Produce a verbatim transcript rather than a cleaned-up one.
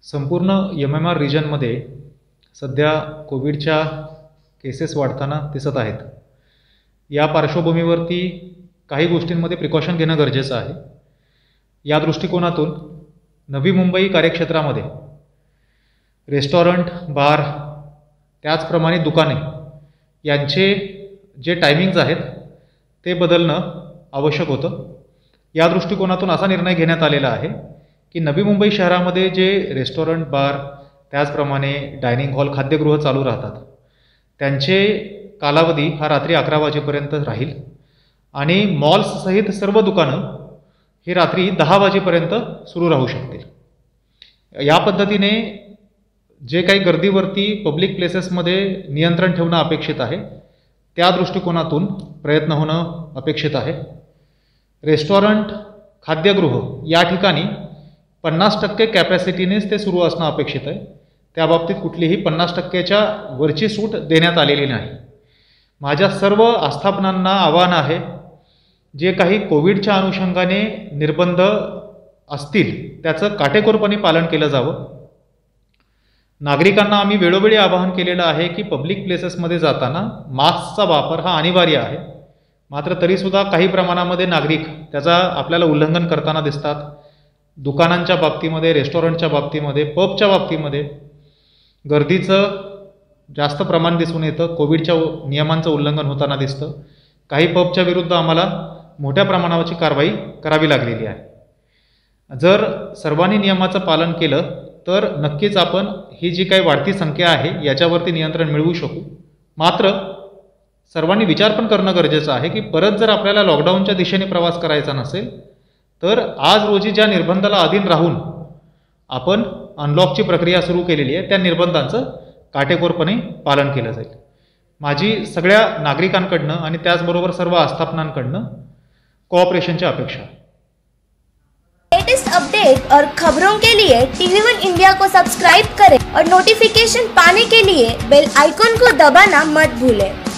संपूर्ण M M R रिजनमध्ये सध्या कोविडच्या केसेस वाढताना दिसत आहेत। या पार्श्वभूमीवरती काही गोष्टींमध्ये प्रिकॉशन घेणं गरजेचं आहे। या दृष्टिकोनातून नवी मुंबई कार्यक्षेत्रामध्ये रेस्टॉरंट, बार, त्याचप्रमाणे दुकाने यांचे जे टायमिंग्ज आहेत ते बदलणं आवश्यक होतं। या दृष्टिकोनातून असा निर्णय घेण्यात आलेला आहे की नवी मुंबई शहरामध्ये जे रेस्टॉरंट, बार, त्याचप्रमाणे डायनिंग हॉल, खाद्यगृह चालू राहतात त्यांचे कालावधी हा रात्री अकरा वाजेपर्यंत राहील आणि मॉल्ससहित सर्व दुकानं ही रात्री दहा वाजेपर्यंत सुरू राहू शकतील। या पद्धतीने जे काही गर्दीवरती पब्लिक प्लेसेसमध्ये नियंत्रण ठेवणं अपेक्षित आहे त्या दृष्टिकोनातून प्रयत्न होणं अपेक्षित आहे। रेस्टॉरंट, खाद्यगृह या ठिकाणी पन्नास टक्के कॅपॅसिटीनेच ते सुरू असणं अपेक्षित आहे। त्या बाबतीत कुठलीही पन्नास टक्केच्या वरची सूट देण्यात आलेली नाही। माझ्या सर्व आस्थापनांना आव्हान आहे, जे काही कोविडच्या अनुषंगाने निर्बंध असतील त्याचं काटेकोरपणे पालन केलं जावं। नागरिकांना आम्ही वेळोवेळी आवाहन केलेलं आहे की पब्लिक प्लेसेसमध्ये जाताना मास्कचा वापर हा अनिवार्य आहे। मात्र तरीसुद्धा काही प्रमाणामध्ये नागरिक त्याचा आपल्याला उल्लंघन करताना दिसतात। दुकानांच्या बाबतीमध्ये, रेस्टॉरंटच्या बाबतीमध्ये, पबच्या बाबतीमध्ये गर्दीचं जास्त प्रमाण दिसून येतं। कोविडच्या नियमांचं उल्लंघन होताना दिसतं। काही पबच्या विरुद्ध आम्हाला मोठ्या प्रमाणावरची कारवाई करावी लागलेली आहे। जर सर्वांनी नियमाचं पालन केलं तर नक्कीच आपण ही जी काही वाढती संख्या आहे याच्यावरती नियंत्रण मिळवू शकू। मात्र सर्वांनी विचार पण करणं गरजेचं आहे की परत जर आपल्याला लॉकडाऊनच्या दिशेने प्रवास करायचा नसेल तर आज रोजी ज्या निर्बंधाला अधीन राहून आपण अनलॉकची प्रक्रिया सुरू केलेली आहे त्या निर्बंधांचं काटेकोरपणे पालन केलं जाईल। माझी सगळ्या नागरिकांकडनं आणि त्याचबरोबर सर्व आस्थापनांकडनं कोऑपरेशनची अपेक्षा आहे। लेटेस्ट अपडेट और खबरों के लिए टीवी वन इंडिया को सब्सक्राइब करें और नोटिफिकेशन पाने के लिए बेल आइकॉन को दबाना मत भूलें।